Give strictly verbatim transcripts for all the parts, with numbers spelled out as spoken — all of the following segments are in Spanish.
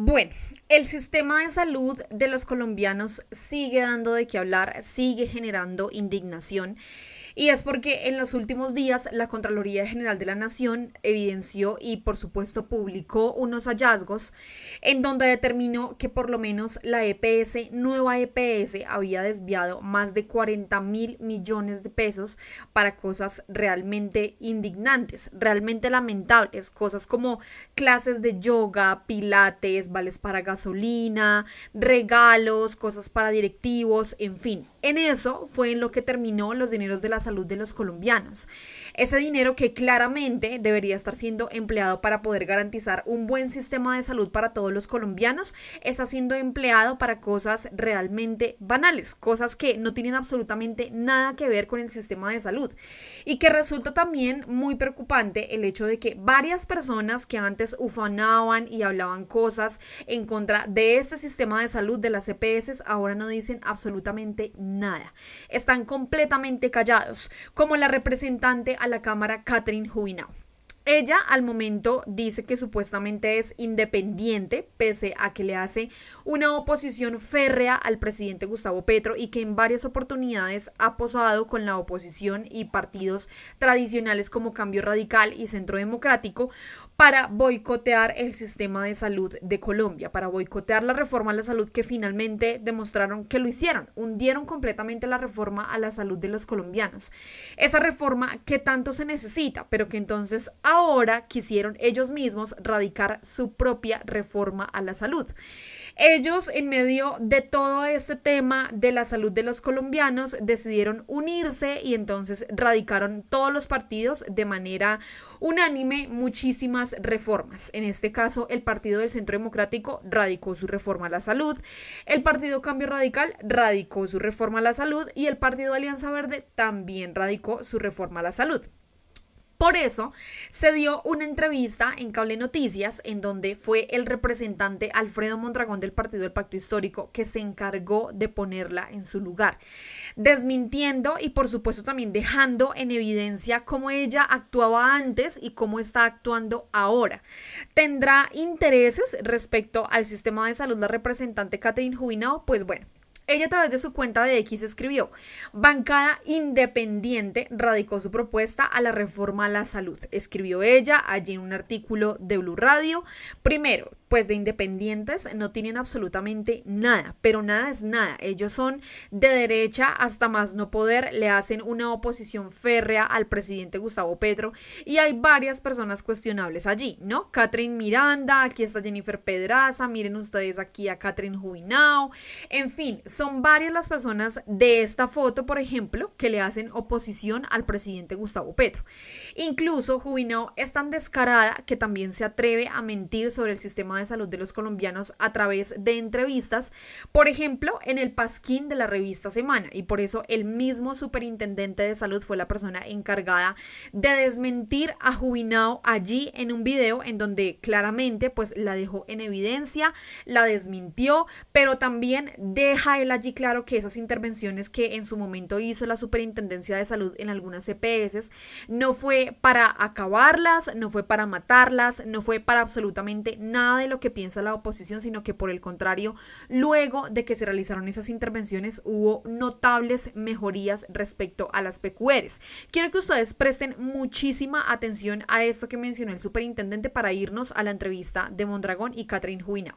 Bueno, el sistema de salud de los colombianos sigue dando de qué hablar, sigue generando indignación. Y es porque en los últimos días la Contraloría General de la Nación evidenció y por supuesto publicó unos hallazgos en donde determinó que por lo menos la E P S, nueva E P S, había desviado más de cuarenta mil millones de pesos para cosas realmente indignantes, realmente lamentables, cosas como clases de yoga, pilates, vales para gasolina, regalos, cosas para directivos, en fin. En eso fue en lo que terminó los dineros de la salud de los colombianos. Ese dinero que claramente debería estar siendo empleado para poder garantizar un buen sistema de salud para todos los colombianos, está siendo empleado para cosas realmente banales, cosas que no tienen absolutamente nada que ver con el sistema de salud. Y que resulta también muy preocupante el hecho de que varias personas que antes ufanaban y hablaban cosas en contra de este sistema de salud de las E P S ahora no dicen absolutamente nada. Nada, están completamente callados, como la representante a la Cámara, Catherine Jubinao. Ella al momento dice que supuestamente es independiente, pese a que le hace una oposición férrea al presidente Gustavo Petro y que en varias oportunidades ha posado con la oposición y partidos tradicionales como Cambio Radical y Centro Democrático para boicotear el sistema de salud de Colombia, para boicotear la reforma a la salud que finalmente demostraron que lo hicieron, hundieron completamente la reforma a la salud de los colombianos. Esa reforma que tanto se necesita, pero que entonces ahora quisieron ellos mismos radicar su propia reforma a la salud. Ellos, en medio de todo este tema de la salud de los colombianos, decidieron unirse y entonces radicaron todos los partidos de manera unánime muchísimas reformas. En este caso, el Partido del Centro Democrático radicó su reforma a la salud, el Partido Cambio Radical radicó su reforma a la salud y el Partido Alianza Verde también radicó su reforma a la salud. Por eso se dio una entrevista en Cable Noticias en donde fue el representante Alfredo Mondragón del Partido del Pacto Histórico que se encargó de ponerla en su lugar, desmintiendo y por supuesto también dejando en evidencia cómo ella actuaba antes y cómo está actuando ahora. ¿Tendrá intereses respecto al sistema de salud la representante Catherine Jubinao? Pues bueno. Ella a través de su cuenta de X escribió: bancada independiente radicó su propuesta a la reforma a la salud. Escribió ella allí en un artículo de Blue Radio. Primero, pues de independientes no tienen absolutamente nada, pero nada es nada. Ellos son de derecha hasta más no poder, le hacen una oposición férrea al presidente Gustavo Petro y hay varias personas cuestionables allí, ¿no? Catherine Miranda, aquí está Jennifer Pedraza, miren ustedes aquí a Catherine Jubinao, en fin, son varias las personas de esta foto, por ejemplo, que le hacen oposición al presidente Gustavo Petro. Incluso Jubinao es tan descarada que también se atreve a mentir sobre el sistema de salud de los colombianos a través de entrevistas, por ejemplo, en el pasquín de la revista Semana, y por eso el mismo superintendente de salud fue la persona encargada de desmentir a Jubinao allí en un video en donde claramente pues la dejó en evidencia, la desmintió, pero también deja él allí claro que esas intervenciones que en su momento hizo la Superintendencia de Salud en algunas E P S no fue para acabarlas, no fue para matarlas, no fue para absolutamente nada de lo que piensa la oposición, sino que por el contrario, luego de que se realizaron esas intervenciones hubo notables mejorías respecto a las P Q Rs. Quiero que ustedes presten muchísima atención a esto que mencionó el superintendente para irnos a la entrevista de Mondragón y Catherine Jubinao.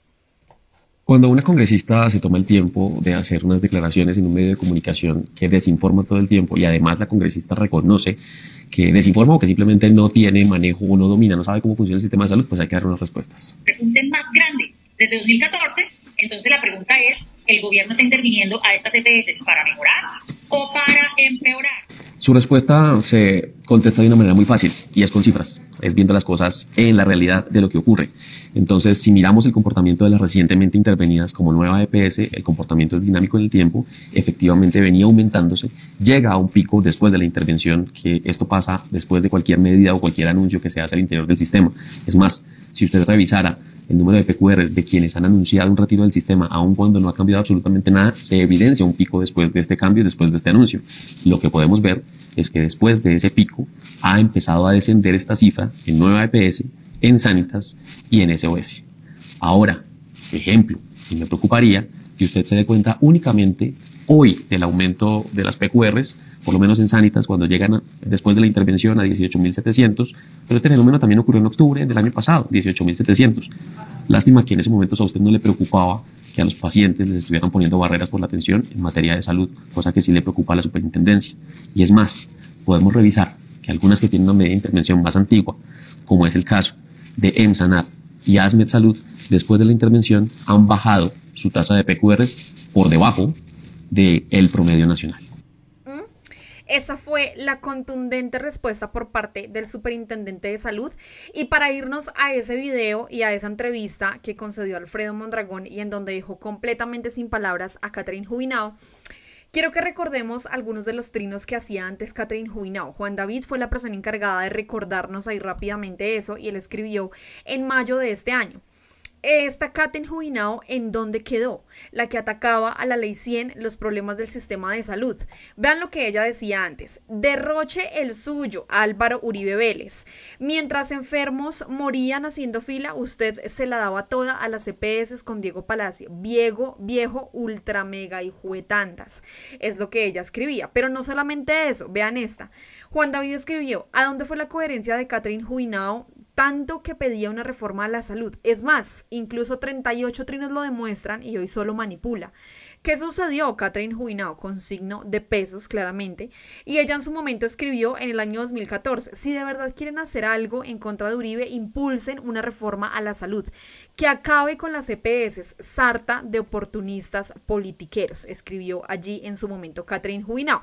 Cuando una congresista se toma el tiempo de hacer unas declaraciones en un medio de comunicación que desinforma todo el tiempo y además la congresista reconoce que desinforma o que simplemente no tiene manejo o no domina, no sabe cómo funciona el sistema de salud, pues hay que dar unas respuestas. Pregunten más grande. Desde dos mil catorce, entonces la pregunta es, ¿el gobierno está interviniendo a estas E P S para mejorar o para empeorar? Su respuesta se contesta de una manera muy fácil y es con cifras, es viendo las cosas en la realidad de lo que ocurre. Entonces, si miramos el comportamiento de las recientemente intervenidas como nueva E P S, el comportamiento es dinámico en el tiempo, efectivamente venía aumentándose, llega a un pico después de la intervención, que esto pasa después de cualquier medida o cualquier anuncio que se hace al interior del sistema. Es más, si usted revisara el número de P Q Rs de quienes han anunciado un retiro del sistema, aun cuando no ha cambiado absolutamente nada, se evidencia un pico después de este cambio, después de este anuncio. Lo que podemos ver es que después de ese pico ha empezado a descender esta cifra en nueva E P S, en Sanitas y en S O S. Ahora, ejemplo, y me preocuparía que usted se dé cuenta únicamente hoy del aumento de las P Q Rs, por lo menos en Sanitas, cuando llegan a, después de la intervención a dieciocho mil setecientos, pero este fenómeno también ocurrió en octubre del año pasado, dieciocho mil setecientos. Lástima que en ese momento a usted no le preocupaba que a los pacientes les estuvieran poniendo barreras por la atención en materia de salud, cosa que sí le preocupa a la superintendencia. Y es más, podemos revisar que algunas que tienen una medida de intervención más antigua, como es el caso de EMSANAR y ASMED Salud, después de la intervención han bajado su tasa de P Q Rs por debajo del promedio nacional. Esa fue la contundente respuesta por parte del superintendente de salud. Y para irnos a ese video y a esa entrevista que concedió Alfredo Mondragón y en donde dejó completamente sin palabras a Catherine Jubinao, quiero que recordemos algunos de los trinos que hacía antes Catherine Jubinao. Juan David fue la persona encargada de recordarnos ahí rápidamente eso y él escribió en mayo de este año. Esta Catherine Jubinao, ¿en dónde quedó? La que atacaba a la ley cien los problemas del sistema de salud. Vean lo que ella decía antes. Derroche el suyo, Álvaro Uribe Vélez. Mientras enfermos morían haciendo fila, usted se la daba toda a las E P S con Diego Palacio. Viejo, viejo, ultra mega y juetandas. Es lo que ella escribía. Pero no solamente eso, vean esta. Juan David escribió, ¿a dónde fue la coherencia de Catherine Jubinao? Tanto que pedía una reforma a la salud. Es más, incluso treinta y ocho trinos lo demuestran y hoy solo manipula. ¿Qué sucedió? Catherine Jubinao, con signo de pesos claramente, y ella en su momento escribió en el año dos mil catorce, si de verdad quieren hacer algo en contra de Uribe, impulsen una reforma a la salud, que acabe con las E P S, sarta de oportunistas politiqueros, escribió allí en su momento Catherine Jubinao.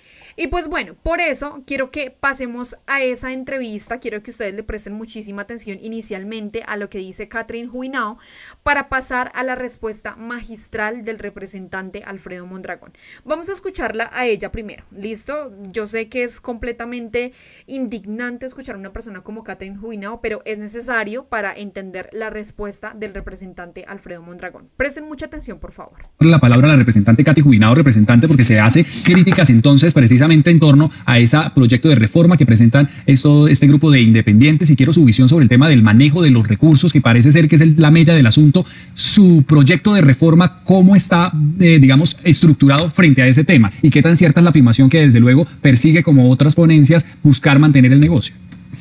Y pues bueno, por eso quiero que pasemos a esa entrevista, quiero que ustedes le presten muchísima atención inicialmente a lo que dice Catherine Jubinao para pasar a la respuesta magistral del representante Alfredo Mondragón. Vamos a escucharla a ella primero, ¿listo? Yo sé que es completamente indignante escuchar a una persona como Catherine Jubinao, pero es necesario para entender la respuesta del representante Alfredo Mondragón. Presten mucha atención, por favor. La palabra a la representante Cathy Jubinao, representante, porque se hace críticas entonces precisamente en torno a ese proyecto de reforma que presentan esto, este grupo de independientes, y quiero su visión sobre el tema del manejo de los recursos, que parece ser que es el, la mella del asunto. Su proyecto de reforma, ¿cómo está, eh, digamos, estructurado frente a ese tema? ¿Y qué tan cierta es la afirmación que desde luego persigue, como otras ponencias, buscar mantener el negocio?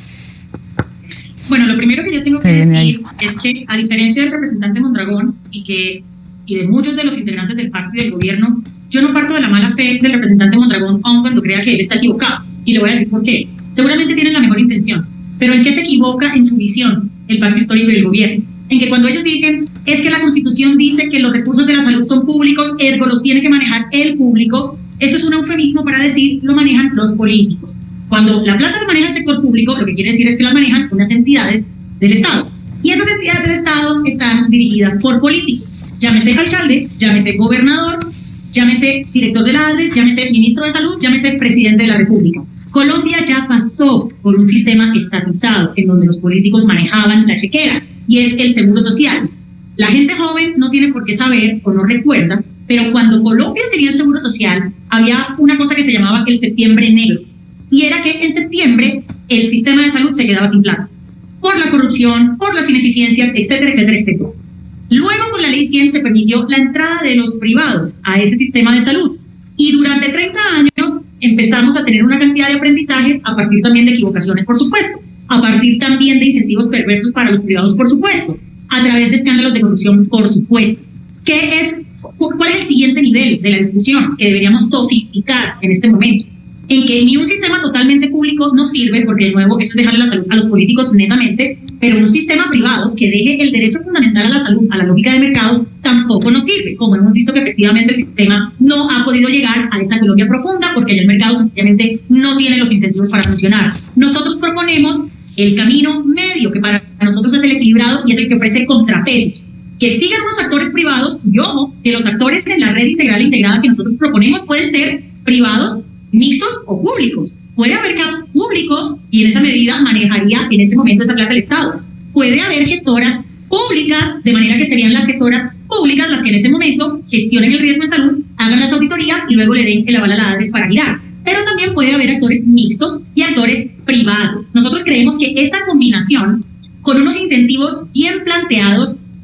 Bueno, lo primero que yo tengo que decir es que, a diferencia del representante Mondragón y, que, y de muchos de los integrantes del pacto y del gobierno, yo no parto de la mala fe del representante Mondragón, aun cuando crea que él está equivocado. Y le voy a decir por qué. Seguramente tienen la mejor intención, pero ¿en qué se equivoca en su visión el pacto histórico del gobierno? En que cuando ellos dicen, es que la Constitución dice que los recursos de la salud son públicos, ergo los tiene que manejar el público, eso es un eufemismo para decir, lo manejan los políticos. Cuando la plata lo maneja el sector público, lo que quiere decir es que la manejan unas entidades del Estado. Y esas entidades del Estado están dirigidas por políticos. Llámese alcalde, llámese gobernador, llámese director de la ADRES, llámese ministro de Salud, llámese presidente de la República. Colombia ya pasó por un sistema estatizado en donde los políticos manejaban la chequera, y es el seguro social. La gente joven no tiene por qué saber o no recuerda, pero cuando Colombia tenía el seguro social, había una cosa que se llamaba el septiembre negro, y era que en septiembre el sistema de salud se quedaba sin plata, por la corrupción, por las ineficiencias, etcétera, etcétera, etcétera. Luego, con la ley cien se permitió la entrada de los privados a ese sistema de salud. Y durante treinta años empezamos a tener una cantidad de aprendizajes a partir también de equivocaciones, por supuesto. A partir también de incentivos perversos para los privados, por supuesto. A través de escándalos de corrupción, por supuesto. ¿Qué es, ¿Cuál es el siguiente nivel de la discusión que deberíamos sofisticar en este momento? En que ni un sistema totalmente público nos sirve, porque de nuevo eso es dejarle la salud a los políticos netamente, pero un sistema privado que deje el derecho fundamental a la salud a la lógica de mercado tampoco nos sirve, como hemos visto que efectivamente el sistema no ha podido llegar a esa Colombia profunda porque el mercado sencillamente no tiene los incentivos para funcionar. Nosotros proponemos el camino medio, que para nosotros es el equilibrado y es el que ofrece contrapesos, que sigan unos actores privados, y ojo, que los actores en la red integral e integrada que nosotros proponemos pueden ser privados, mixtos o públicos. Puede haber C A Ps públicos y en esa medida manejaría en ese momento esa plata el Estado. Puede haber gestoras públicas, de manera que serían las gestoras públicas las que en ese momento gestionen el riesgo en salud, hagan las auditorías y luego le den el aval a la ADRES para girar. Pero también puede haber actores mixtos y actores privados. Nosotros creemos que esa combinación, con unos incentivos bien planteados,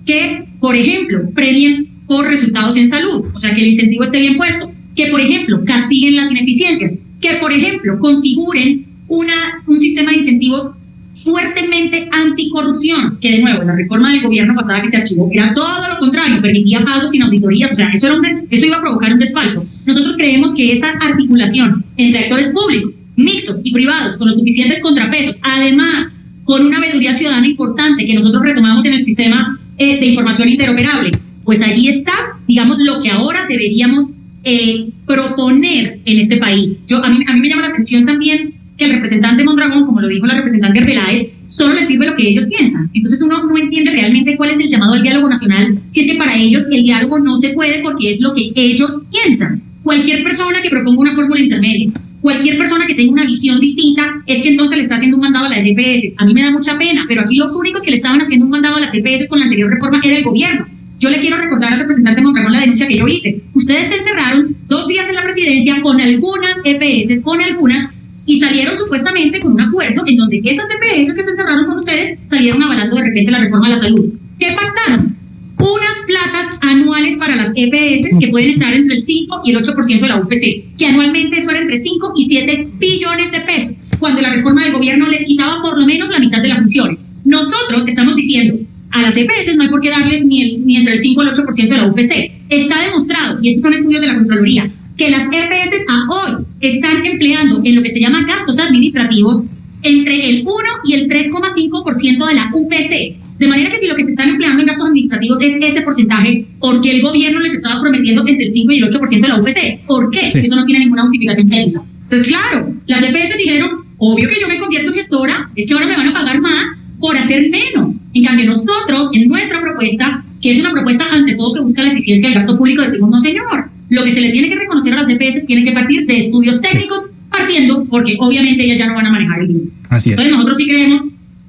que, por ejemplo, premien por resultados en salud, o sea, que el incentivo esté bien puesto, que, por ejemplo, castiguen las ineficiencias, que, por ejemplo, configuren una, un sistema de incentivos fuertemente anticorrupción, que de nuevo, la reforma del gobierno pasada que se archivó era todo lo contrario, permitía pagos sin auditorías, o sea, eso, era un, eso iba a provocar un desfalco. Nosotros creemos que esa articulación entre actores públicos, mixtos y privados, con los suficientes contrapesos, además con una veeduría ciudadana importante que nosotros retomamos en el sistema eh, de información interoperable, pues allí está, digamos, lo que ahora deberíamos eh, proponer en este país. Yo, a, mí, a mí me llama la atención también que el representante Mondragón, como lo dijo la representante Arbeláez, solo les sirve lo que ellos piensan. Entonces uno no entiende realmente cuál es el llamado al diálogo nacional, si es que para ellos el diálogo no se puede porque es lo que ellos piensan. Cualquier persona que proponga una fórmula intermedia, cualquier persona que tenga una visión distinta, es que entonces le está haciendo un mandado a las E P S. A mí me da mucha pena, pero aquí los únicos que le estaban haciendo un mandado a las E P S con la anterior reforma era el gobierno. Yo le quiero recordar al representante Mondragón la denuncia que yo hice. Ustedes se encerraron dos días en la presidencia con algunas E P S, con algunas, y salieron supuestamente con un acuerdo en donde esas E P S que se encerraron con ustedes salieron avalando de repente la reforma a la salud. ¿Qué pactaron? Unas platas anuales para las E P S que pueden estar entre el cinco y el ocho por ciento de la U P C, que anualmente eso era entre cinco y siete billones de pesos, cuando la reforma del gobierno les quitaba por lo menos la mitad de las funciones. Nosotros estamos diciendo, a las E P S no hay por qué darle ni, el, ni entre el cinco y el ocho por ciento de la U P C. Está demostrado, y estos son estudios de la Contraloría, que las E P S a hoy están empleando en lo que se llama gastos administrativos entre el uno y el tres coma cinco por ciento de la U P C. De manera que si lo que se están empleando en gastos administrativos es ese porcentaje, ¿por qué el gobierno les estaba prometiendo entre el cinco y el ocho por ciento de la U P C? ¿Por qué? Sí. Si eso no tiene ninguna justificación técnica. Entonces, claro, las E P S dijeron, obvio que yo me convierto en gestora, es que ahora me van a pagar más por hacer menos. En cambio, nosotros, en nuestra propuesta, que es una propuesta ante todo que busca la eficiencia del gasto público, decimos, no señor, lo que se le tiene que reconocer a las E P S tiene que partir de estudios técnicos, sí. partiendo porque obviamente ellas ya no van a manejar el dinero. Así es. Entonces nosotros sí creemos...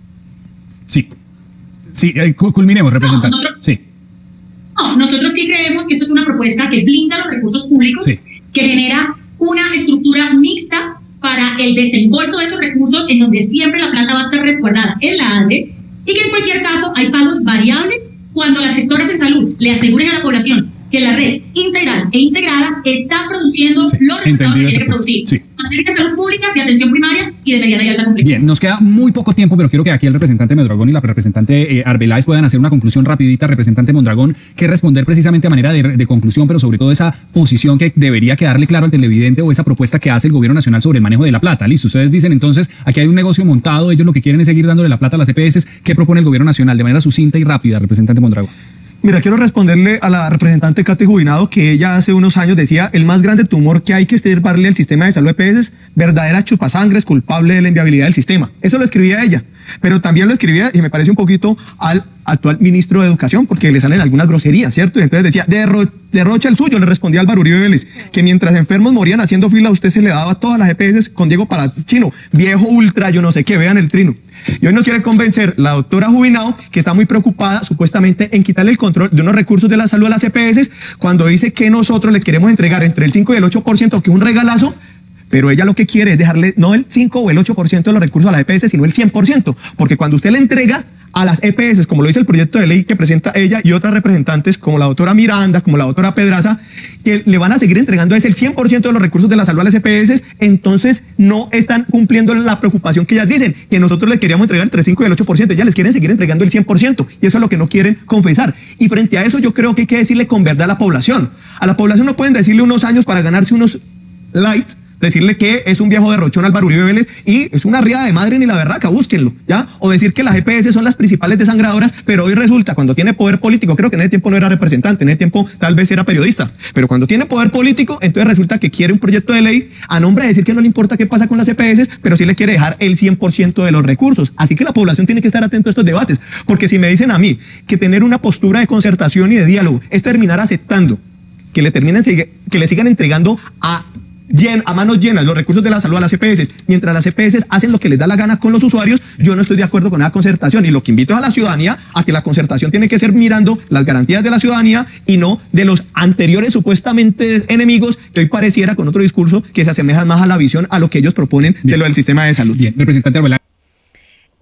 Sí. Sí, eh, culminemos, representante. No, nosotros, sí. no, nosotros sí creemos que esto es una propuesta que blinda los recursos públicos, sí. que genera una estructura mixta para el desembolso de esos recursos en donde siempre la plata va a estar resguardada en la ANDES y que en cualquier caso hay pagos variables cuando las gestoras en salud le aseguren a la población que la red integral e integrada está produciendo sí, los resultados que tiene que producir. Sí. Materia de salud pública, de atención primaria y de mediana y alta complejidad. Bien, nos queda muy poco tiempo, pero quiero que aquí el representante Mondragón y la representante eh, Arbeláez puedan hacer una conclusión rapidita. Representante Mondragón, que responder precisamente a manera de, de conclusión, pero sobre todo esa posición que debería quedarle claro al televidente o esa propuesta que hace el gobierno nacional sobre el manejo de la plata. Listo, ustedes dicen entonces, aquí hay un negocio montado, ellos lo que quieren es seguir dándole la plata a las E P S. ¿Qué propone el gobierno nacional de manera sucinta y rápida, representante Mondragón? Mira, quiero responderle a la representante Katy Jubinado que ella hace unos años decía el más grande tumor que hay que estirparle al sistema de salud E P S es verdadera chupasangre, es culpable de la inviabilidad del sistema. Eso lo escribía ella, pero también lo escribía, y me parece un poquito, al actual ministro de Educación, porque le salen algunas groserías, ¿cierto? Y entonces decía, Derro, derrocha el suyo, le respondía Álvaro Uribe Vélez, que mientras enfermos morían haciendo fila, a usted se le daba todas las E P S con Diego Palacino, viejo ultra, yo no sé qué, vean el trino. Y hoy nos quiere convencer la doctora Jubinado, que está muy preocupada supuestamente en quitarle el control de unos recursos de la salud a las E P S, cuando dice que nosotros le queremos entregar entre el cinco y el ocho por ciento, que es un regalazo, pero ella lo que quiere es dejarle no el cinco o el ocho por ciento de los recursos a la E P S, sino el cien por ciento, porque cuando usted le entrega a las E P S, como lo dice el proyecto de ley que presenta ella y otras representantes como la doctora Miranda, como la doctora Pedraza, que le van a seguir entregando ese el cien por ciento de los recursos de la salud a las E P S, entonces no están cumpliendo la preocupación que ellas dicen, que nosotros les queríamos entregar entre el cinco y el ocho por ciento, ellas les quieren seguir entregando el cien por ciento, y eso es lo que no quieren confesar. Y frente a eso yo creo que hay que decirle con verdad a la población. A la población no pueden decirle unos años para ganarse unos likes, decirle que es un viejo derrochón Álvaro Uribe Vélez y es una riada de madre ni la berraca, búsquenlo, ¿ya? O decir que las E P S son las principales desangradoras, pero hoy resulta, cuando tiene poder político, creo que en ese tiempo no era representante, en ese tiempo tal vez era periodista, pero cuando tiene poder político, entonces resulta que quiere un proyecto de ley a nombre de decir que no le importa qué pasa con las E P S, pero sí le quiere dejar el cien por ciento de los recursos. Así que la población tiene que estar atento a estos debates, porque si me dicen a mí que tener una postura de concertación y de diálogo es terminar aceptando que le terminen, que le sigan entregando a Llen, a manos llenas los recursos de la salud a las E P S, mientras las E P S hacen lo que les da la gana con los usuarios, yo no estoy de acuerdo con esa concertación, y lo que invito es a la ciudadanía a que la concertación tiene que ser mirando las garantías de la ciudadanía y no de los anteriores supuestamente enemigos que hoy pareciera con otro discurso que se asemejan más a la visión, a lo que ellos proponen. Bien. De lo del sistema de salud. Bien, representante Arbeláez.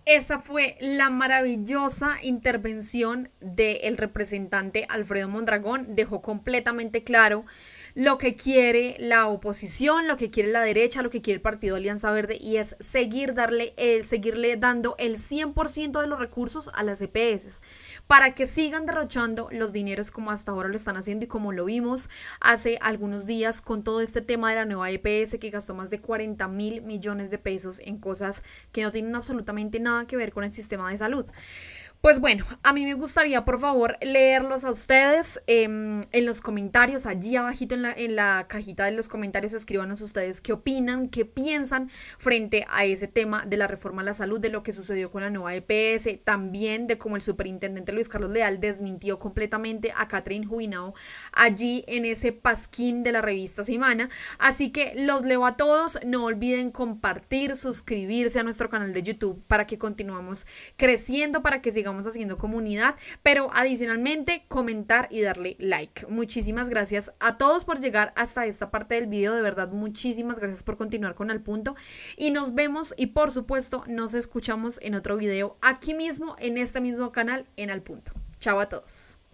Esa fue la maravillosa intervención del representante Alfredo Mondragón. Dejó completamente claro lo que quiere la oposición, lo que quiere la derecha, lo que quiere el Partido Alianza Verde, y es seguir darle, eh, seguirle dando el cien por ciento de los recursos a las E P S para que sigan derrochando los dineros como hasta ahora lo están haciendo y como lo vimos hace algunos días con todo este tema de la nueva E P S que gastó más de cuarenta mil millones de pesos en cosas que no tienen absolutamente nada que ver con el sistema de salud. Pues bueno, a mí me gustaría por favor leerlos a ustedes eh, en los comentarios, allí abajito en la, en la cajita de los comentarios, escríbanos ustedes qué opinan, qué piensan frente a ese tema de la reforma a la salud, de lo que sucedió con la nueva E P S, también de cómo el superintendente Luis Carlos Leal desmintió completamente a Catherine Juinao allí en ese pasquín de la revista Semana. Así que los leo a todos, no olviden compartir, suscribirse a nuestro canal de YouTube para que continuemos creciendo, para que sigamos haciendo comunidad, pero adicionalmente comentar y darle like. Muchísimas gracias a todos por llegar hasta esta parte del video, de verdad muchísimas gracias por continuar con Al Punto y nos vemos y por supuesto nos escuchamos en otro video aquí mismo en este mismo canal en Al Punto. Chao a todos.